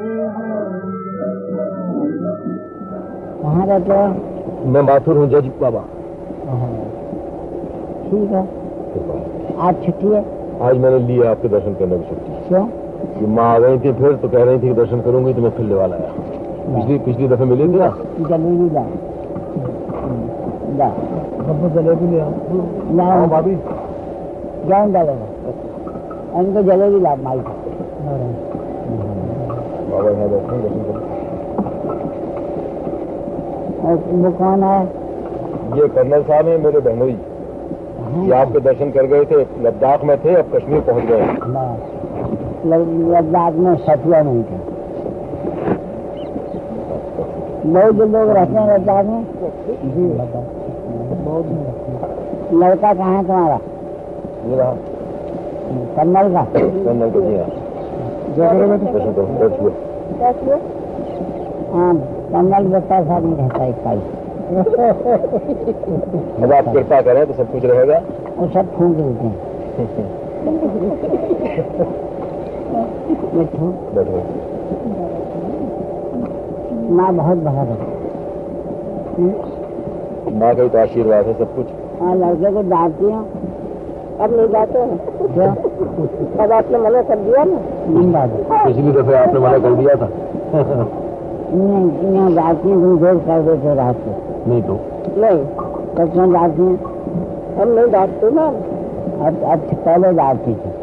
कहाँ रहते हो? मैं माथुर हूँ जज बाबा। ठीक है। आज छुट्टी है? आज मैंने लिया आपके दर्शन करने की छुट्टी। क्यों? कि माँ आ गई थी फिर तो कह रही थी कि दर्शन करूंगी तो मैं फिर लेवा लाया। पिछली दफे मिले थे ना। जलेबी ला जलेबी ले आओ भाभी। जाऊँ डालेगा इनको जलेबी ला माई को। बाबा यहाँ बैठे दर्शन करो। और वो कौन है? ये कर्नल साहब है मेरे बहनोई। ये आपके दर्शन कर गए थे, लद्दाख में थे, अब कश्मीर पहुंच गए। लद्दाख में सफिया नहीं थे। बहुत लोग रहते हैं लद्दाख में जी। लड़का कहाँ है तुम्हारा? ये रहा कर्नल का। कर्नल को जी हाँ दर्शन करो बैठिए। हाँ कर्नल बच्चा साथ नहीं रहता एक पाई। अब आप कृपा करें तो सब कुछ रहेगा। वो सब फूंक देते हैं। बैठो। माँ बहुत बड़ा है। माँ का ही तो आशीर्वाद है सब कुछ। हाँ लड़के को डांटती हूँ। अब नहीं जाते हैं क्या? अब आपने मना कर दिया ना। नहीं डांटती। पिछली दफे आपने मना कर दिया था। नहीं डांटती हूँ, तुम देर कर देते रात को। नहीं तो नहीं तब क्यों डांटती हैं? हम नहीं डांटते ना। अब पहले डांटती थी।